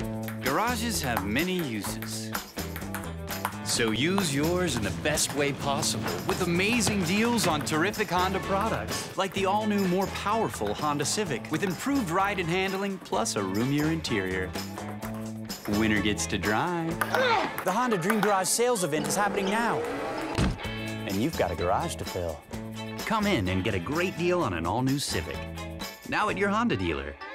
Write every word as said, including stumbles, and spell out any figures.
Garages have many uses. So use yours in the best way possible with amazing deals on terrific Honda products, like the all-new, more powerful Honda Civic with improved ride and handling, plus a roomier interior. Winner gets to drive. The Honda Dream Garage sales event is happening now. And you've got a garage to fill. Come in and get a great deal on an all-new Civic. Now at your Honda dealer.